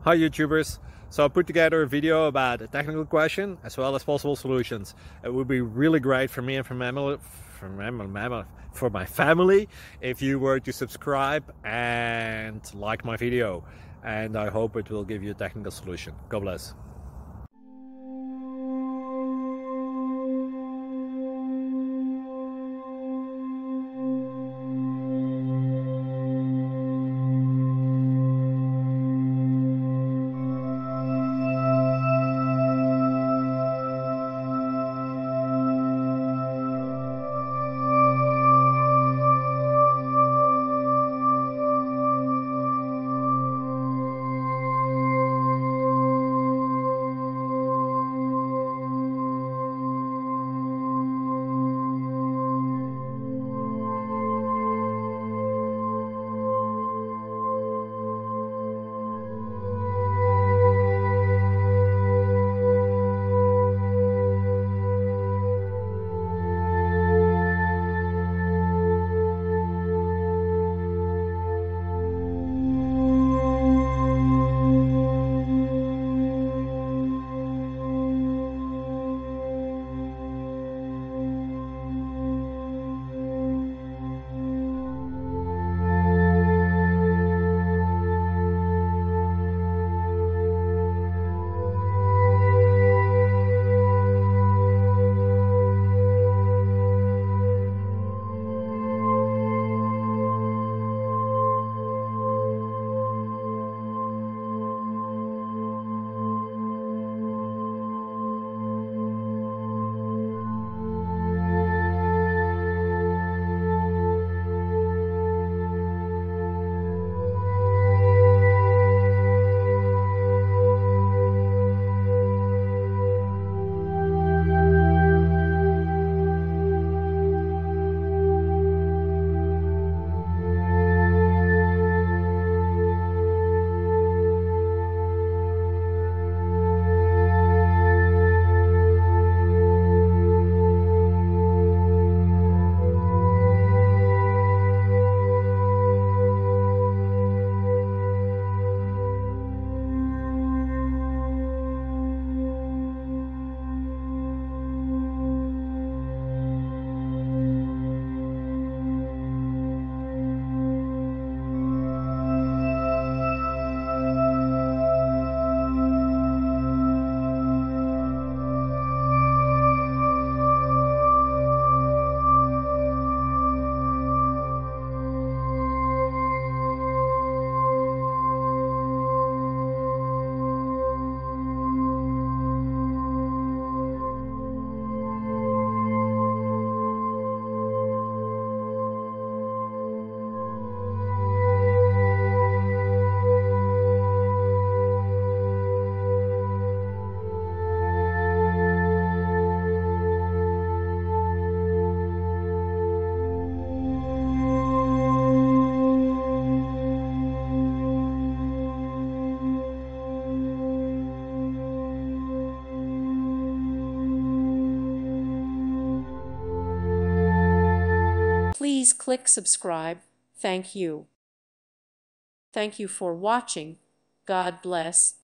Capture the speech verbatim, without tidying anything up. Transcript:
Hi YouTubers! So I put together a video about a technical question as well as possible solutions. It would be really great for me and for my, for my, for my family if you were to subscribe and like my video, and I hope it will give you a technical solution. God bless. Please click subscribe. Thank you. Thank you for watching. God bless.